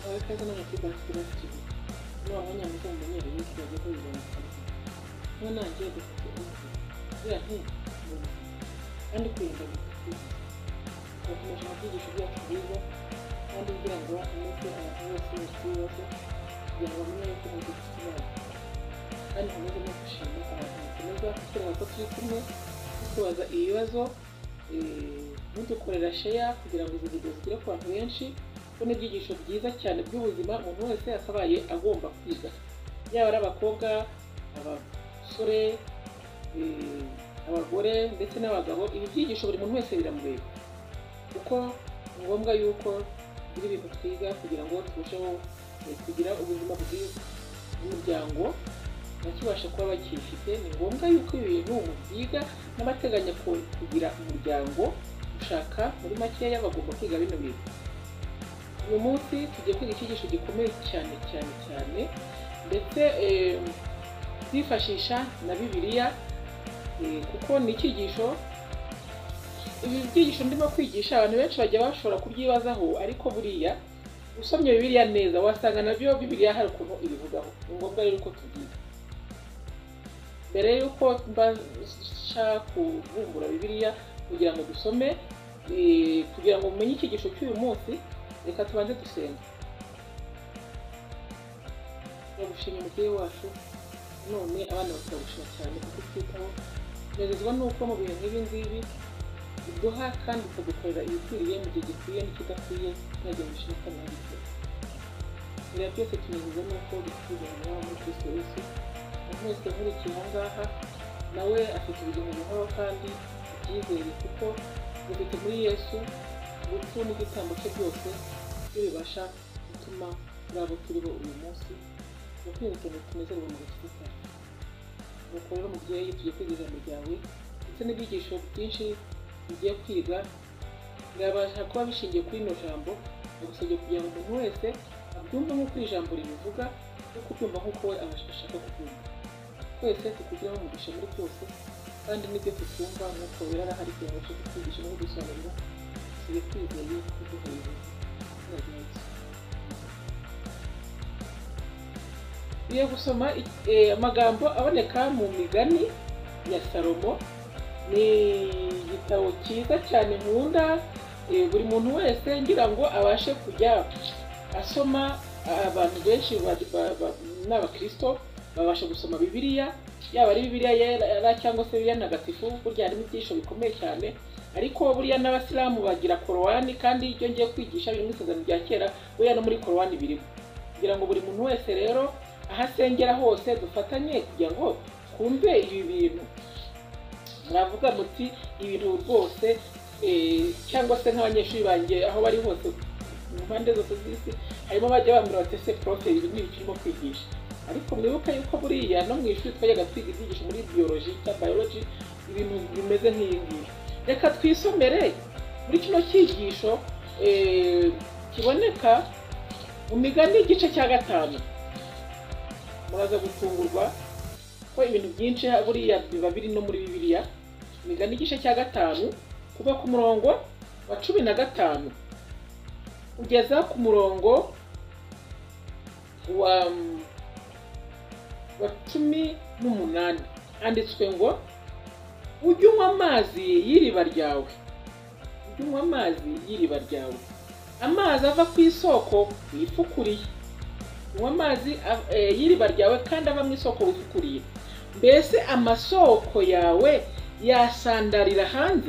abakaza n'amakipe afite n'abanya mu Rwanda y'ikijya cyo yibona none nanjye dufite ya nti kandi kwirinda bakomeje kwigisha byacu byiza kandi kugira ngo ameze abantu bose bose kugira ngo bamenye ko mu gitsina kandi hameze no gushima abantu bakomeza kugira ngo turi kumwe tubaza ibibazo mudukorera share kugira ngo izi video zigere ku bantu benshi ko n'ibyigisho byiza cyane by'ubuzima umuntu wese akabaye agomba kwiga yaba ari abakobwa abasore abagore ndetse n'abagabo ibi byigisho buri muntu wese biramureba kuko ngombwa yuko biri bintu twiga kugira ngo turusheho kugira ubuzima bwiza umuryango bakibasha kuba bakifite ni ngombwa yuko ibintu mubyiga n'abateganya kugira umuryango ushaka muri makeya bagomba kwiga bino bintu uyu munsi tugiye kwiga icyigisho gikomeye cyane cyane cyane ndetse twifashisha na Bibiliya kuko ni icyigisho ibi byigisho ndimo kwigisha abantu benshi bajya bashobora kubyibazaho ariko buriya usomye Bibiliya neza wasanga nabyo Bibiliya hari ukuntu ibivugaho ni ngombwa rero ko tubyiga mbere yuko mbasha kuvumbura Bibiliya kugira ngo dusome kugira ngo mumenye icyigisho cy'uyu munsi reka tubanze dusenga turagushimira umubyeyi wacu none abana bakagushima cyane kuko twitaho nezezwa nuko mu bihe nk'ibi ngibi uduha kandi ukadukorera ibikwiriye mu gihe gikwiye n'ikidakwiye ntajya mushima kandi ntabikora biriya byose tunezezwa nuko dutubona muri Kristo Yesu umuntu wese nkurikiye aha ngaha nawe afite ubuzima buhoraho kandi ibyizere kuko dufite muri Yesu urupfu n'igitambo cye byose bibasha gutuma muri abo turiho uyu munsi no kwihutira tunezerwa mu gakiza cyacu nuko rero mubyeyi tugiye kwiga ijambo ryawe ndetse n'ibyigisho byinshi tugiye kwiga birabasha kuba bishingiye kuri ino jambo bagusabye kugira ngo umuntu wese abyumve nk'uko iri jambo ribivuga no kubyumva nk'uko we ashaka kubyumva twese tukugiraho umugisha muri byose kandi n'ibyo tutumva nk'uko birarahari kugira ngo tubashe kutwigisha no kudusobanurira tugiye kwizeye kuduhereza biye gusoma amagambo aboneka mu migani ya Salomo ni igitabo cyiza cyane nkunda buri muntu wese ngira ngo abashe kujya asoma abantu benshi n'abakristo babasha gusoma Bibiliya yaba ari Bibiliya yera cyangwa se Bibiliya ntagatifu burya harimo ibyisho bikomeye cyane ariko buriya n'abasilamu bagira Korowani kandi ibyo ngiye kwigisha biri mu isezerano rya kera buriya no muri Korowani birimo kugira ngo buri muntu wese rero ahasengera hose dufatanye kugira ngo twumve ibi bintu muravuga muti ibintu rwose cyangwa se nk'abanyeshuri banjye aho bari hose mu mpande zose z'isi harimo bajya bambwira bati ese profe ibi ni ikirimo kwigisha ariko mwibuke yuko buriya no mu ishuri twajyaga twiga ibyigisho muri biology cyangwa biology ibintu bimeze nk'iyi ngiyi reka twisomere muri kino cyigisho kiboneka mu migani igice cya 5 muraza gutungurwa ko ibintu byinshi buriya biba biri no muri Bibiliya imigani igice cya 5 kuva ku murongo wa 15 kugeza ku murongo wa 18 handitswe ngo ujye unywa amazi y'iriba ryawe ujye unywa amazi y'iriba ryawe amazi ava ku isoko wifukuriye unywa amazi y'iriba ryawe kandi ava mu isoko wifukuriye mbese amasoko yawe yasandarira hanze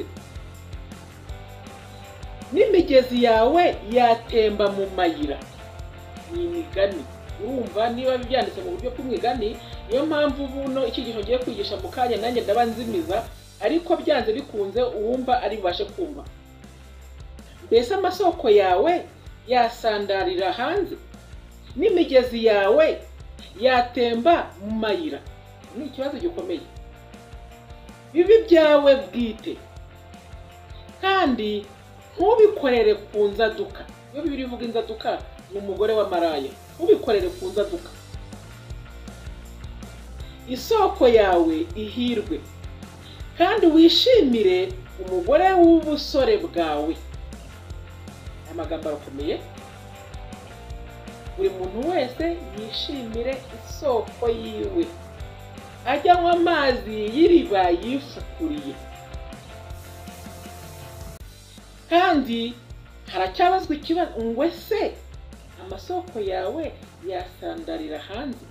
n'imigezi yawe yatemba mu mayira ni imigani urumva niba byanditse mu buryo bw'imigani niyo mpamvu buno icyigisho ngiye kwigisha mu kanya nanjye ndabanzimiza ariko byanze bikunze uwumva ari bubashe kumva mbese amasoko yawe yasandarira hanze n'imigezi yawe yatemba mu mayira ni ikibazo gikomeye bibi byawe bwite kandi ntubikorere ku nzaduka iyo Bibiliya ivuga inzaduka ni umugore wa maraya ntubikorere ku nzaduka isoko yawe ihirwe kandi wishimire umugore w'ubusore bwawe amagambo arakomeye buri muntu wese yishimire isoko yiwe, ajya anywa amazi y'iriba yifukuriye. Kandi haracyabazwa ikibazo ngo ese amasoko yawe yasandarira hanze?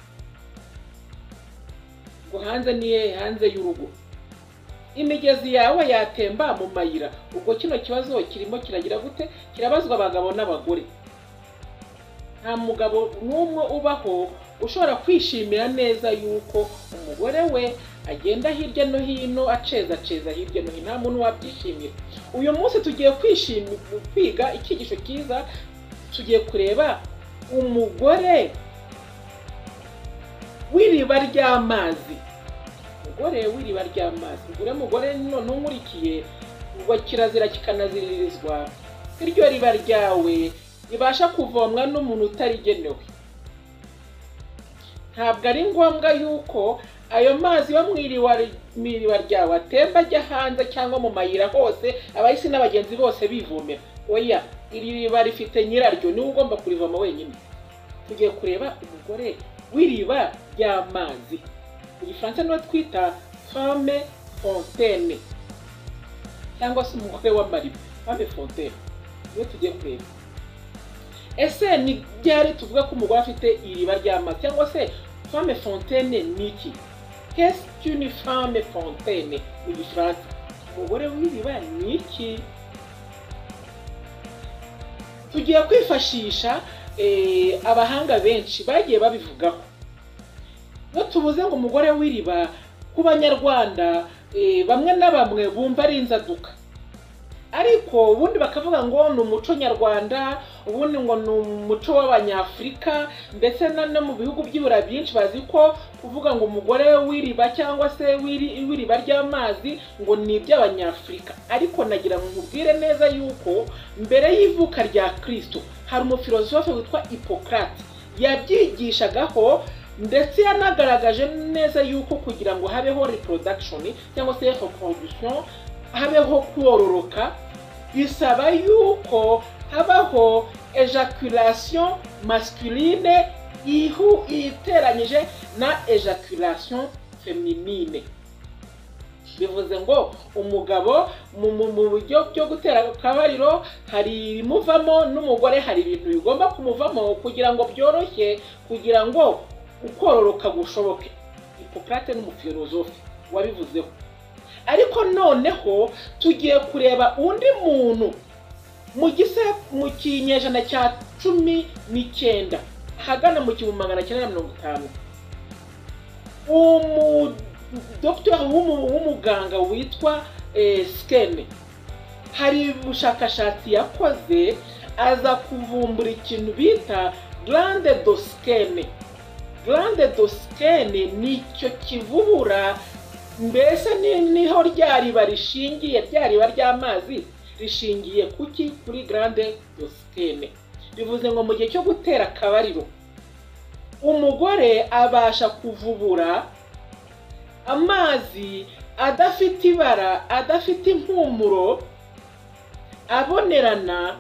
Ngo hanze niye hanze y'urugo, imigezi yawe yatemba mu mayira. Ubwo kino kibazo kirimo kiragira gute? Kirabazwa abagabo n'abagore. Nta mugabo n'umwe ubaho ushobora kwishimira neza yuko umugore we agenda hirya no hino aceza hirya no hino. Nta muntu wabyishimira. Uyu munsi tugiye kwiga icyigisho cyiza, tugiye kureba umugore w'iriba ry'amazi. Umugore w'iriba ry'amazi. Mugore none nkurikiye, ubwo kirazira kikanaziririzwa iryo riba ryawe ribasha kuvomwa n'umuntu utarigenewe. Ntabwo ari ngombwa yuko ayo mazi yo mw'iriba ryawe atemba ajya hanze cyangwa mu mayira hose abahisi n'abagenzi bose bivomera. Oya, iri riba rifite nyiraryo, niwe ugomba kurivoma wenyine. Tugiye kureba umugore w'iriba ry'amazi. Mu Gifaransa niwe twita femme fontaine cyangwa se umugore w'amariba, femme fontaine. Niwe tugiye kureba. Ese ni ryari tuvuga ko umugore afite iriba ry'amazi? Cyangwa se femme fontaine ni iki? Qu'est-ce qu'une femme fontaine mu Gifaransa? Umugore w'iriba ni iki? Tugiye kwifashisha abahanga benshi bagiye babivugaho. No tubuze ngo umugore w'iriba ku Banyarwanda bamwe na bamwe bumva ari inzaduka, ariko ubundi bakavuga ngo ni umuco nyarwanda, ubundi ngo ni umuco w'Abanyafurika, ndetse no mu bihugu by'Iburayi byinshi bazi ko kuvuga ngo umugore w'iriba cyangwa se w'iriba ry'amazi ngo ni iby'Abanyafurika. Ariko nagira ngo nkubwire neza yuko mbere y'ivuka rya Kristo hari umufilozofe witwa Hippocrate yabyigishagaho, ndetse yanagaragaje neza yuko kugira ngo habeho reproduction cyangwa se reproduction, habeho kororoka, bisaba yuko habaho ejaculation masculine iteranyije na ejaculation féminine. Bivuze ngo umugabo mu buryo byo gutera akabariro hari imuvamo, n'umugore hari ibintu bigomba kumuvamo kugira ngo byoroshye, kugira ngo ukororoka gushoboke. Hippocrate n'umufilozofe wabivuzeho. Ariko noneho tugiye kureba undi muntu mu kinyejana cya 19 hagana mu 1950, Dr. w'umuganga witwa Skene hari ubushakashatsi yakoze, aza kuvumbura ikintu bita glande de Skene. Glande de Skene nicyo kivubura, mbese niho ryariba rishingiye, ryariba ry'amazi rishingiye kuki? Kuri glande de Skene. Bivuze ngo mu gihe cyo gutera akabariro umugore abasha kuvubura amazi adafite ibara, adafite impumuro, abonerana,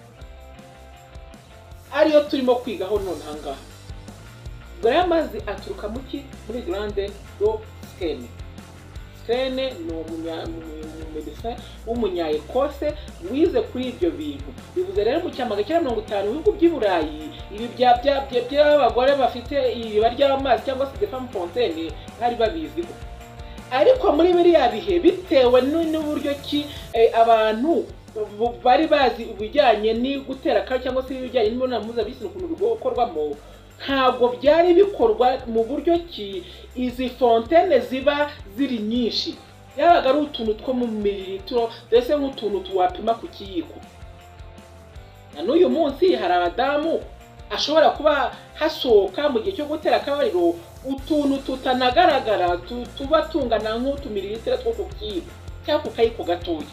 ariyo turimo kwigaho none ahangaha. Ubwo amazi aturuka muri glande de Skene. Skene ni umumedecin w'umunya-Ekose wize kuri ibyo bintu. Bivuze rero mu 1950 ibihugu by'Iburayi ibi by'abagore bafite iriba ry'amazi cyangwa se femme fontaine bari babiziho. Ariko muri biriya bihe bitewe n'uburyo ki abantu bari bazi ubujyanye ni gutera akabariro cyangwa se ibijyanye n'imibonano mpuzabitsina ukuntu bikorwamo, ntabwo byari bikorwa mu buryo ki izi fontaine ziba ziri nyinshi. Yabaga ari utuntu two mu mililitiro, ndetse nk'utuntu tuwapima ku kiyiko. Na n'uyu munsi hari abadamu ashobora kuba hasohoka mu gihe cyo gutera akabariro utuntu tutanagaragara tuba tungana nk'utumililitiro two ku kiyiko cyangwa ku kayiko gatoya.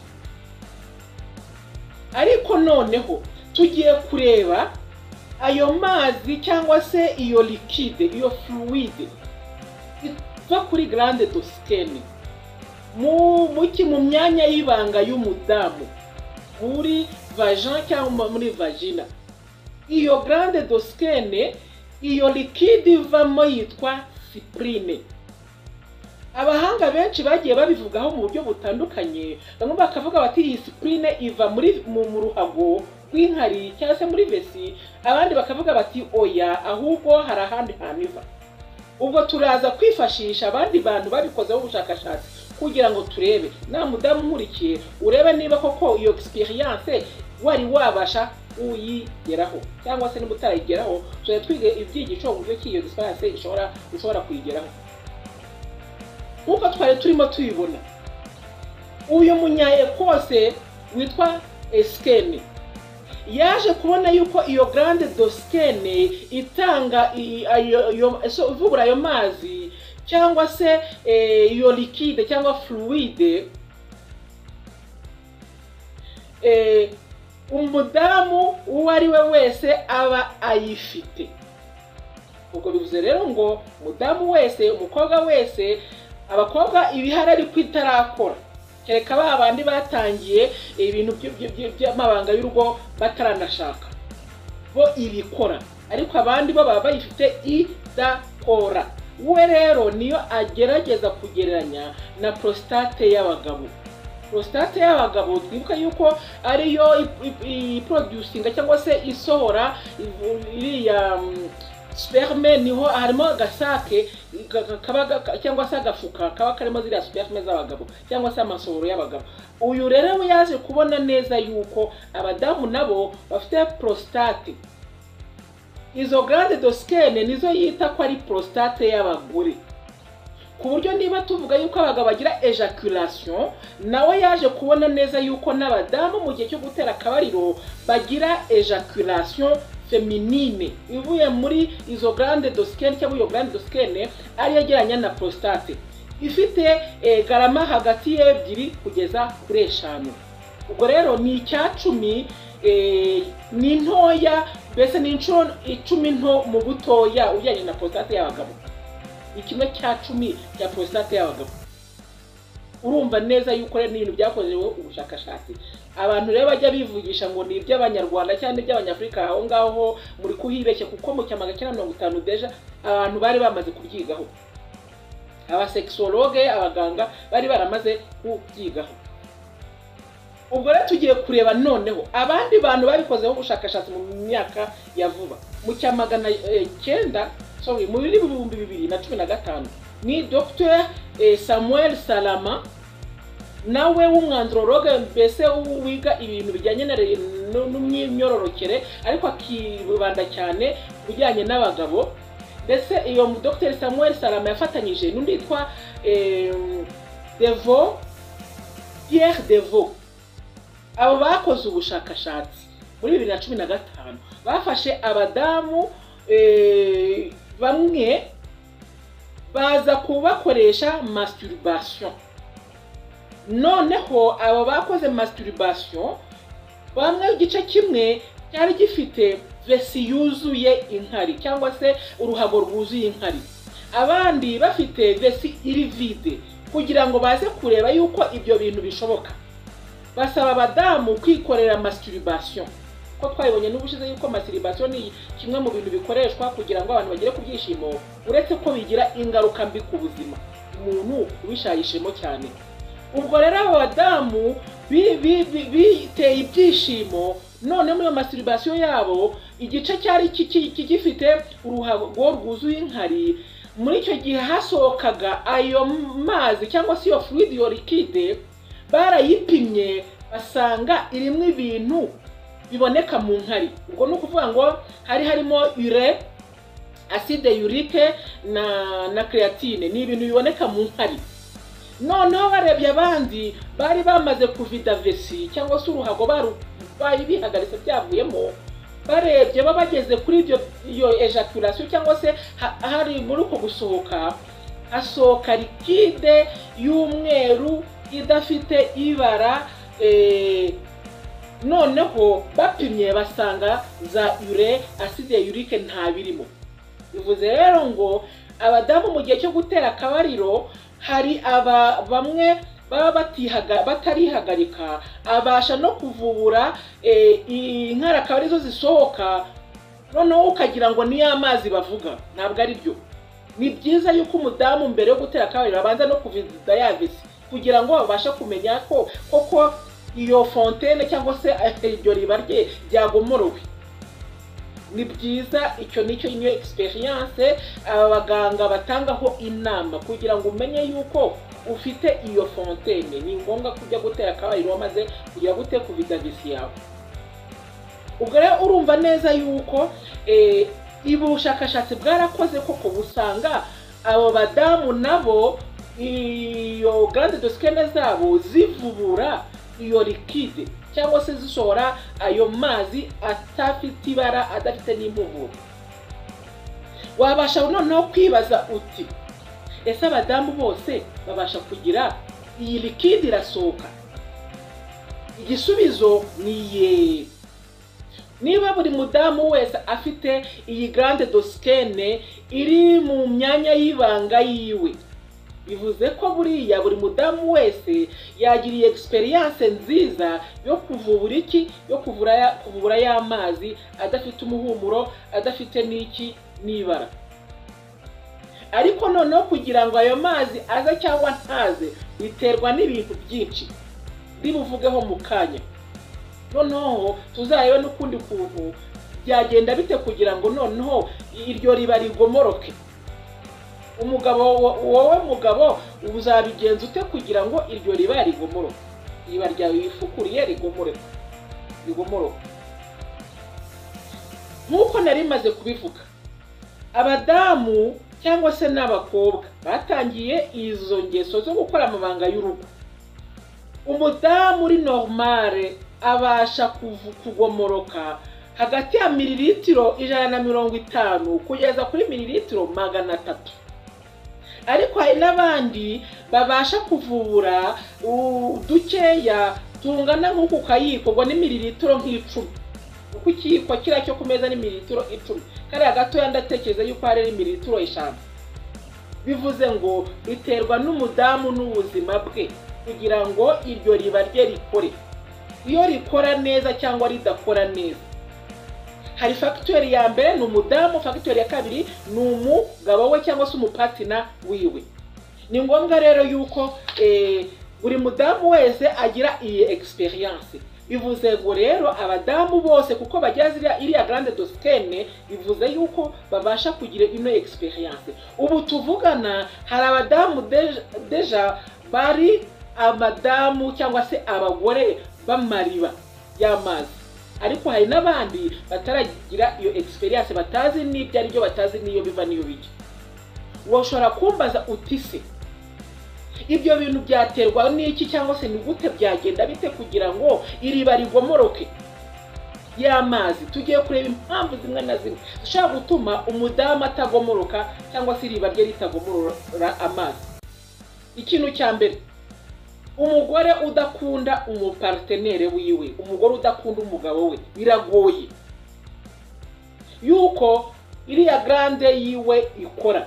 Ariko noneho tugiye kureba ayo mazi cyangwa se iyo liquide, iyo fluide iva kuri glande de Skene mu myanya y'ibanga y'umudamu, muri vagin cyangwa muri vagina. iyo glande de Skene iyo liquide ivamo yitwa cyprine. Abahanga benshi bagiye babivugaho mu buryo butandukanye, bamwe bakavuga bati iyi cyprine iva mu ruhago rw'inkari cyangwa se muri vesi, abandi bakavuga bati oya ahubwo hari ahandi hantu iva. Ubwo turaza kwifashisha abandi bantu babikozeho ubushakashatsi kugira ngo turebe, na mudamu nkurikiye urebe niba koko iyo experience wari wabasha uyigeraho, cyangwa se niba utarayigeraho tujya twiga ibyigisho uburyo ki iyo experience ushobora kuyigeraho. Nk'uko twari turimo tuyibona, uyu munya-Ekose witwa Skene yaje kubona yuko iyo glande de Skene itanga ivubura ayo mazi cyangwa se iyo liquide cyangwa fluide umudamu uwo ari we wese aba ayifite. Ubwo bivuze rero ngo umudamu wese, umukobwa wese, abakobwa ibihari ari kwitarakora, kereka babandi batangiye ibintu by'amabanga y'urugo bataranashaka, bo ibikora, ariko abandi bo baba bayifite idakora. We rero niyo agerageza kugereranya na prostate y'abagabo. Prostate y'abagabo twibuka yuko ariyo iproducinga cyangwa se isohora iriya sperme, niho harimo agasake cyangwa se agafuka kaba karimo ziriya sperme z'abagabo cyangwa se amasohoro y'abagabo. Uyu rero yaje kubona neza yuko abadamu nabo bafite prostate. Izo glande de Skene nizo yita ko ari prostate y'abagore, ku buryo niba tuvuga yuko abagabo bagira ejaculation, nawe yaje kubona neza yuko n'abadamu mu gihe cyo gutera akabariro bagira ejaculation feminine ivuye muri izo glande de Skene, cyangwa iyo glande de Skene ari yegeranya na prostate, ifite garama hagati y'ebyiri kugeza kuri 5. Ubwo rero ni icyacumi, ni ntoya, mbese ni inshuro 10 nto mu butoya ujyanye na prostate y'abagabo. Ikimwe cya 10 cya prostate y'abagabo. Urumva neza yuko rero n'ibintu byakorewe ubushakashatsi. Abantu rero bajya bivugisha ngo ni iby'abanyarwanda cyane iby'abanyafrika, aho ngaho muri kuhibeshye, kuko mu cyamaga 1950 deja abantu bari bamaze kubyigaho. Abasexologue, abaganga bari baramaze kubyigaho. Ubwo rero tugiye kureba noneho abandi bantu babikozeho ubushakashatsi mu myaka ya vuba. Mu cyamagana 9 mu 2015 ni Dr. Samuel Salama, nawe w'umwanzurologe, mbese wiga ibintu bijyanye n'imyororokere, ariko akibanda cyane bijyanye n'abagabo. Ndetse iyo Dr. Samuel Salama yafatanyije n'undi yitwa Pierre Deveau. Abo bakoze ubushakashatsi muri 2015 bafashe abadamu bamwe baza kubakoresha masturbation. Noneho abo bakoze masturbation, bamwe igice kimwe cyari gifite vesi yuzuye inkari cyangwa se uruhago rwuzuye inkari, abandi bafite vesi iri vide, kugira ngo baze kureba yuko ibyo bintu bishoboka. Basaba abadamu kwikorera masturbation, ko twayibonye n'ubushize yuko masturbation ni kimwe mu bintu bikoreshwa kugira ngo abantu bagere ku byishimo, uretse ko bigira ingaruka mbi ku buzima umuntu ubishayishemo cyane. Ubwo rero abadamu biteye ibyishimo, none muri masturbation yabo igice cyari gifite uruhago rwuzuye inkari, muri icyo gihe hasohokaga ayo mazi cyangwa se iyo fluide yo liquide, barayipimye basanga irimo ibintu biboneka mu nkari. Ubwo ni ukuvuga ngo hari harimo ure, acide urique na creatine, ni ibintu biboneka mu nkari. Noneho barebye abandi bari bamaze kuvida vesi cyangwa se uruhago bari bihagaritse byavuyemo, barebye bageze kuri iyo ejaculation cyangwa se hari muri uko gusohoka, hasohoka liquide y'umweru idafite ibara. Noneho bapimye basanga za ure, acide urique nta birimo. Bivuze rero ngo abadamu mu gihe cyo gutera akabariro, hari bamwe baba batarihagarika, abasha no kuvubura inkari akaba arizo zisohoka noneho ukagira ngo ni amazi bavuga, ntabwo ari byo. Ni byiza yuko umudamu mbere yo gutera akabariro abanza no kuvizita ya vesi kugira ngo babashe kumenya ko koko iyo fontaine cyangwa se iryo riba rye ryagomorowe. Ni byiza, icyo nicyo niyo experience abaganga batangaho inama kugira ngo umenye yuko ufite iyo fontaine. Ni ngombwa kujya gutera akabariro wamaze kugira gute kuvida vesi yawe. Ubwo rero urumva neza yuko ubushakashatsi bwarakoze koko busanga abo badamu nabo iyo grande doskene zabo zivubura iyo liquide cyangwa se zisohora ayo mazi atafite ibara adafite n'impumuro. Wabasha noneho kwibaza uti ese abadamu bose babasha kugira iyi liquide irasohoka? Igisubizo ni niba buri mudamu wese afite iyi grande doskene iri mu myanya y'ibanga yiwe, bivuze ko buriya buri mudamu wese yagiriye experience nziza yo kuvubura iki, yo kuvubura y'amazi adafite umuhumuro, adafite n'iki n'ibara. Ariko noneho kugira ngo ayo mazi aze cyangwa ntaze biterwa n'ibintu byinshi bibuvugeho mu kanya. Noneho tuzarebe n'ukundi kuntu byagenda bite kugira ngo noneho iryo riba rigomoroke. Wowe mugabo uzabigenza ute kugira ngo iryo riba rigomoroke, riba ryawe wifukuriye rigomoroke? Nk'uko nari maze kubivuga, abadamu cyangwa se n'abakobwa batangiye izo ngeso zo gukora amabanga y'urugo. Umudamu uri normale abasha kugomoroka hagati ya mililitiro 150 kugeza kuri mililitiro 300. Ariko hari n'abandi babasha kuvubura dukeya tungana nk'uko kayiko ngo ni mililitiro nk'icumi. Uko ikiyiko kira cyo kumeza ni mililitiro 10, kari hagati yandatekereza yuko hari mililitiro 5. Bivuze ngo biterwa n'umudamu n'ubuzima bwe kugira ngo iryo riba rye rikore. Iyo rikora neza cyangwa ridakora neza, hari facteur ya mbere ni umudamu, facteur ya kabiri ni umugabo we cyangwa se umupatina wiwe. Ni ngombwa rero yuko buri mudamu wese agira iyi experience. Bivuze ngo rero abadamu bose kuko bagira iriya grande doskene, bivuze yuko babasha kugira ino experience. Ubu tuvugana hari abadamu deja bari abadamu cyangwa se abagore b'amariba y'amazi, ariko hari n'abandi bataragira iyo experience, batazi n'ibyo ari byo, batazi n'iyo biva n'iyo bijya. Washobora kumbaza uti se ibyo bintu byaterwa n'iki cyangwa se ni gute byagenda bite kugira ngo iriba rigomoroke y'amazi? Tugiye kureba impamvu zimwe na zimwe zishobora gutuma umudamu atagomoroka cyangwa se iriba rye ritagomorora amazi. Ikintu cya mbere, umugore udakunda umupartenere wiwe, umugore udakunda umugabo we, biragoye yuko iriya grande yiwe ikora.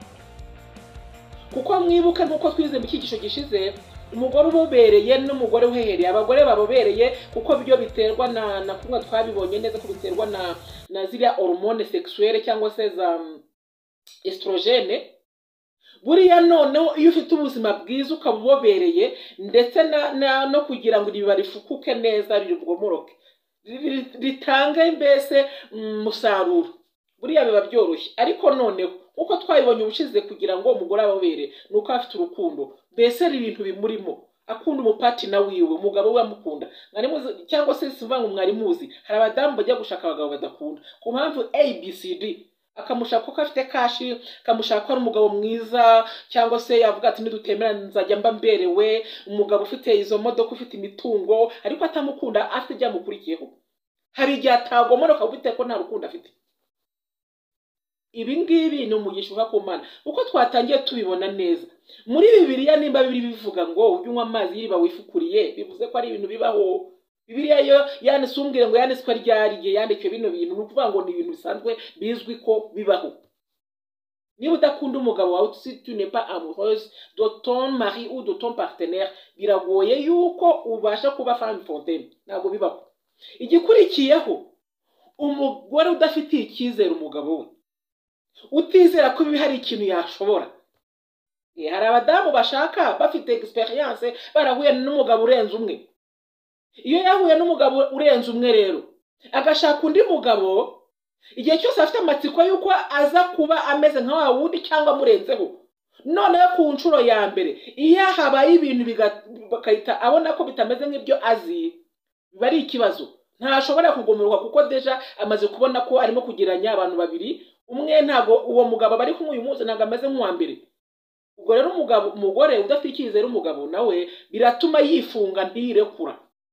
Kuko mwibuke nk'uko twize mu cyigisho gishize, umugore ubobereye n'umugore uhehereye, abagore babobereye kuko byo biterwa na kumwe twabibonye neza ko biterwa na ziriya hormone sexuelle cyangwa se za estrogene. Buriya noneho iyo ufite ubuzima bwiza ukabubobereye ndetse no kugira ngo riba rifukuke neza rigomoroke ritange mbese musaruro, buriya biba byoroshye. Ariko noneho uko twabibonye ubushize, kugira ngo umugore abobere nuko afite urukundo, mbese ari ibintu bimurimo, akunda umupatina wiwe, umugabo we amukunda. Cyangwa se sivuga ngo mwari muzi, hari abadamu bajya gushaka abagabo badakunda ku mpamvu ABCD, akamushaka ko afite kashi, akamushaka ko ari umugabo mwiza, cyangwa se yavuga ati nidutemerana nzajya mba mberewe, umugabo ufite izo modoka, ufite imitungo, ariko atamukunda, afite byamukurikiyeho. Hari igihe atagomoroka bite ko nta rukundo afite. Ibi ngibi ni umugisha uva ku Mana, uko twatangiye tubibona neza muri Bibiliya. Nimba Bibiliya bivuga ngo ujye unywa amazi y'iriba wifukuriye, bivuze ko ari ibintu bibaho. Bibiliya yo yanditse, umbwire ngo yanditswe ryariye, yandikiwe bino bintu, ni ukuvuga ngo ni ibintu bisanzwe bizwi ko bibaho. Niba udakunda umugabo wawe, si tu n'es pas amoureuse de ton mari ou de ton partenaire, biragoye yuko ubasha kuba femme fontaine, ntabwo bibaho. Igikurikiyeho, umugore udafitiye icyizere umugabo we, utizera ko hari ikintu yashobora. Hari abadamu bashaka bafite experience barahuye n'umugabo urenze umwe. Iyo yahuye n'umugabo urenze umwe rero agashaka undi mugabo, igihe cyose afite amatsiko yuko aza kuba ameze nka wa wundi cyangwa amurenzeho. Noneho ku nshuro ya mbere iyo habaye ibintu bakahita abona ko bitameze nk'ibyo azi, biba ari ikibazo. Ntashobora kugomorwa kuko deja amaze kubona ko arimo kugiranya abantu babiri. Umwe ntago uwo mugabo bari kumwe uyu munsi ntago ameze nk'uwa mbere. Ubwo rero umugore udafite icyizere umugabo nawe biratuma yifunga ntirekura.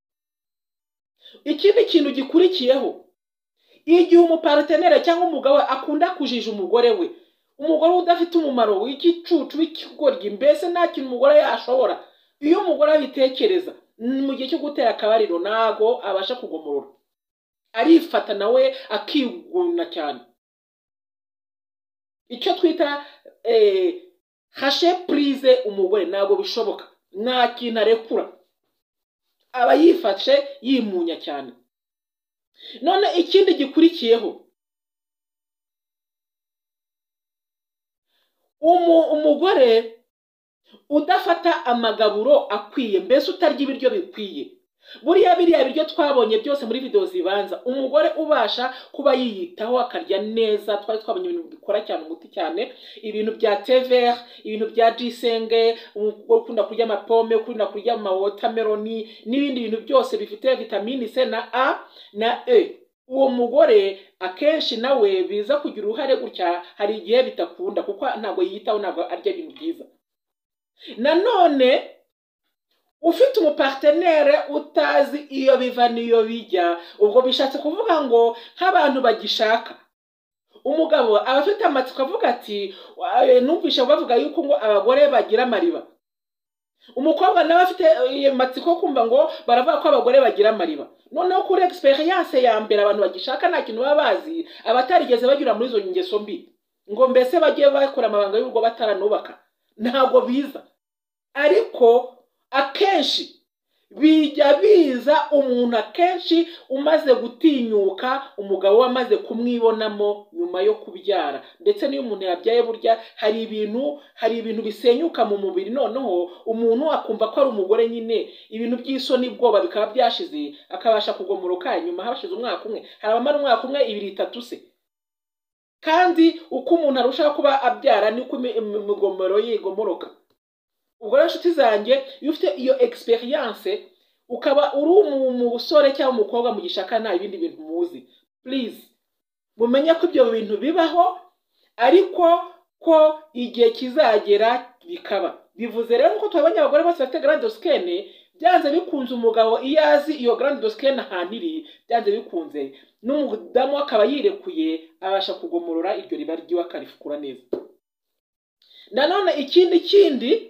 Ikindi kintu gikurikiyeho, igihe umupartenere cyangwa umugabo akunda kujija umugore we, umugore udafite umumaro w'igicucu w'ikigoryi, mbese nta kintu umugore yashobora, iyo umugore abitekereza mu gihe cyo gutera akabariro ntago abasha kugomorora, arifata nawe akiguna cyane. Icyo twita hashe prise umugore ntago bishoboka, nta kintu arekura, aba yifashe yimunya cyane. None ikindi gikurikiyeho, umugore udafata amagaburo akwiye, mbese utarya ibiryo bikwiye. Buriya biriya biryo twabonye byose muri video zibanza, umugore ubasha kuba yiyitaho akarya neza, twabonye ibintu bikora cyane umuti cyane, ibintu bya tever, ibintu bya gisenge, ukunda kurya amapome, ukunda kurya watermelon n'ibindi bintu byose bifite vitamini C na A na E. Uwo mugore akenshi nawe biza kugira uruhare gutya, hari igihe bitakunda kuko ntago yiyitaho, ntago arya ibintu byiza. Nanone ufite umupartenere utazi iyo biva niyo bijya, ubwo bishatse kuvuga ngo nk'abantu bagishaka umugabo aba afite amatsiko avuga ati numvishe bavuga yuko ngo abagore bagira amariba. Umukobwa nawe afite amatsiko kumva ngo baravuga ko abagore bagira amariba. Noneho kuri experience ya mbere abantu bagishaka nta kintu baba bazi, abatarigeze bagira muri izo ngeso mbi ngo mbese bagiye bakora amabanga y'urugo bataranubaka, ntago biza. Ariko akenshi bijya biza umuntu akenshi umaze gutinyuka, umugabo wamaze kumwibonamo nyuma yo kubyara. Ndetse niyo umuntu yabyaye burya hari ibintu bisenyuka mu mubiri, noneho umuntu akumva ko ari umugore nyine, ibintu by'isoni bwoba bikaba byashize, akabasha kugomoroka nyuma habashize umwaka umwe. Hari abamara umwaka umwe, 2, 3 se. Kandi uko umuntu arushaho kuba abyara niko imigomoro yigomoroka. Ubwo rero nshuti zanjye, iyo ufite iyo experience ukaba uri umusore cyangwa umukobwa mugishaka nta ibindi bintu muzi, please mumenye ko ibyo bintu bibaho, ariko ko igihe kizagera bikaba. Bivuze rero ko twabonye abagore bose bafite grande skin, byanze bikunze umugabo iyo azi iyo grande skin ahantu iri, byanze bikunze n'umudamu akaba yirekuye, abasha kugomorora iryo riba ryiwe akarifukura neza. Nanone ikindi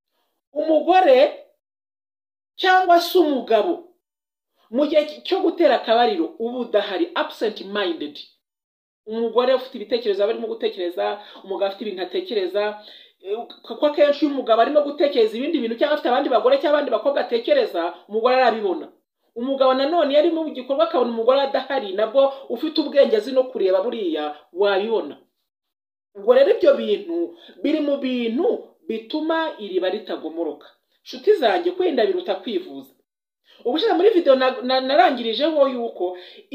umugore cyangwa se umugabo mu gihe cyo gutera akabariro ubu udahari, absent minded, umugore ufite ibitekerezo barimo gutekereza, umugabo afite ibintu atekereza, kuko akenshi umugabo arimo gutekereza ibindi bintu cyangwa afite abandi bagore cyangwa abandi bakobwa atekereza, umugore arabibona. Umugabo nanone yari mu gikorwa akabona umugore adahari, nabwo ufite ubwenge azi no kureba buriya wabibona. Ubwo rero ibyo bintu biri mu bintu bituma iriba ritagomoroka. Nshuti zanjye, kwenda biruta kwivuza. Ubushize muri video narangirijeho yuko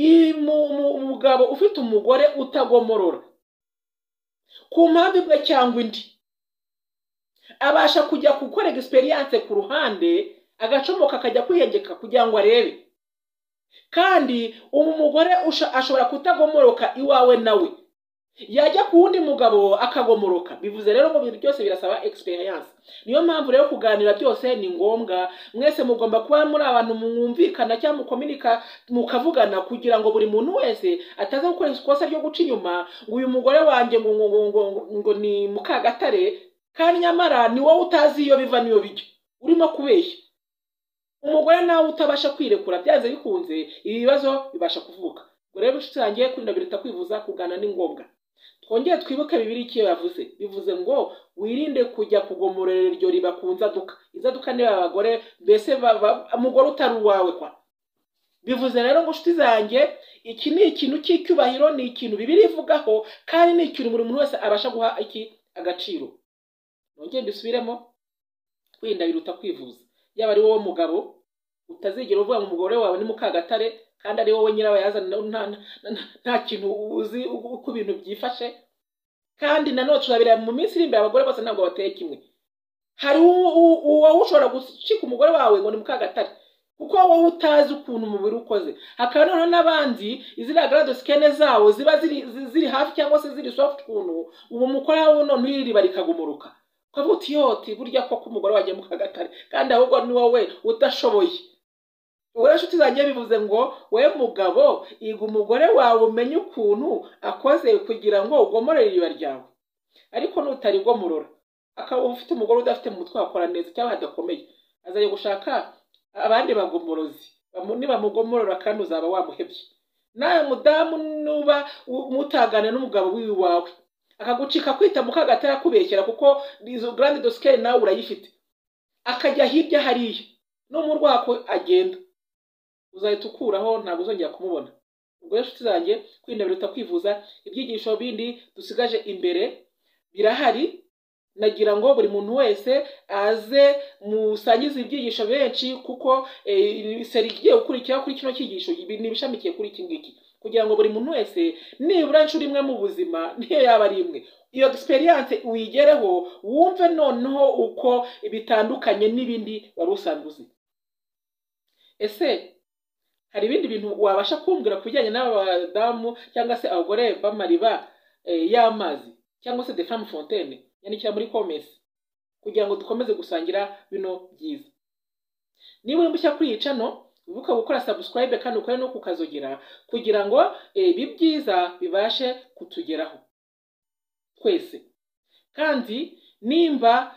umugabo ufite umugore utagomorora ku mpamvu imwe cyangwa indi, abasha kujya gukora experience ku ruhande, agacomoka akajya kwiyegeka kugira ngo arebe. Kandi umugore ashobora kutagomoroka iwawe nawe, yajya ku wundi mugabo akagomoroka. Bivuze rero mu bintu byose birasaba experience. Niyo mpamvu rero kuganira byose ni ngombwa. Mwese mugomba kuba muri abantu mwumvikana cyangwa mukomunika, mukavugana kugira ngo buri muntu wese ataza gukora ikosa ryo guca inyuma ngo uyu mugore wanjye ngo ni Mukagatare, kandi nyamara ni wowe utazi iyo biva niyo bijya, urimo kubeshya. Umugore nawe utabasha kwirekura, byanze bikunze ibibazo bibasha kuvuka. Ngo rero nshutangiye kwirinda biruta kwivuza, kugana ni ngombwa. Twongeye twibuke Bibiliya icyo yavuze. Bivuze ngo wirinde kujya kugomorera iryo riba ku nzaduka. Inzaduka ni abagore, mbese umugore utari uwawe kwa. bivuze rero ngo nshuti zanjye iki ni ikintu cy'icyubahiro, ni ikintu Bibiliya ivugaho, kandi ni ikintu buri muntu wese abasha guha agaciro. Nongeye mbisubiremo, kwirinda biruta kwivuza. Yaba ari wowe mugabo utazigera uvuga ngo umugore wawe ni Mukagatare kandi ari wowe nyirabayazana nta kintu uzi uko ibintu byifashe. Kandi nanone turabira mu minsi iri imbere abagore bose ntabwo bateye kimwe. Hari uwo ushobora gucika umugore wawe ngo ni Mukagatare kuko wowe utazi ukuntu umubiri ukoze. Hakaba noneho n'abandi iziriya grade scan zawo ziba ziri hafi cyangwa se ziri soft ukuntu uwo mukora none iriba rikagumuruka. Ukavuga uti yoti burya koko umugore wagiye Mukagatare kandi ahubwo ni wowe udashoboye. Wowe nshuti zanjye bivuze ngo we mugabo iga umugore wawe umenye ukuntu akoze kugira ngo ugomorere iriba ryawe. Ariko nutarigomorora akaba ufite umugore udafite mu mutwe wakora neza cyangwa hadakomeye, azaye gushaka abandi bagomorozi niba mugomorora kandi uzaba wamuhebye. Nawe mudamu nuba mutagana n'umugabo wiwawe akagucika kwita Mukagatare akubeshyera kuko izo grande dosquelle nawe urayifite, akajya hirya hariya no mu rwako agenda, uzahita ukuraho ntabwo uzongera kumubona. Ubwo rero nshuti zanjye kwirinda biruta kwivuza. Ibyigisho bindi dusigaje imbere birahari, nagira ngo buri muntu wese aze musangize ibyigisho benshi kuko seri igiye gukurikira kuri kino cyigisho nibishamikiye kuri iki ngiki, kugira ngo buri muntu wese nibura inshuro imwe mu buzima niyo yaba ari imwe iyo experience uyigereho wumve noneho uko bitandukanye n'ibindi wari usanzwe uzi. Ese hari ibindi bintu wabasha kumbwira kubijyanye n'abadamu cyangwa se abagore b'amariba y'amazi cyangwa se de femme fontaine? Yandikira muri comments kugira ngo dukomeze gusangira bino byiza. Niba uri mushya kuri iyi channel ubuka gukora subscribe kandi ukore no kukazogera kugira ngo ibi byiza bibashe kutugeraho twese. Kandi nimba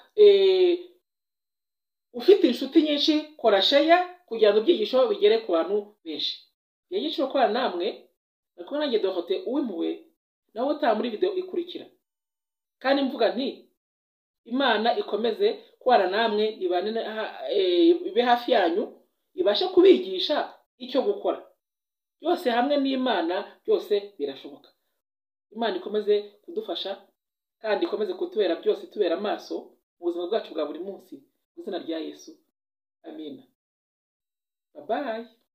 ufite inshuti nyinshi kora share kugira ngo ibyigisho bigere ku bantu benshi. Yagiciro kwa namwe nako nanjye Dorothée Uwimpuhwe nawe utaha muri video ikurikira. Kandi mvuga nti Imana ikomeze kubana namwe, ibe hafi yanyu, ibashe kubigisha icyo gukora. Byose hamwe n'Imana byose birashoboka. Imana ikomeze kudufasha kandi ikomeze kutubera byose, tubera amaso mu buzima bwacu bwa buri munsi. Mu izina rya Yesu. Amina. Bye bye.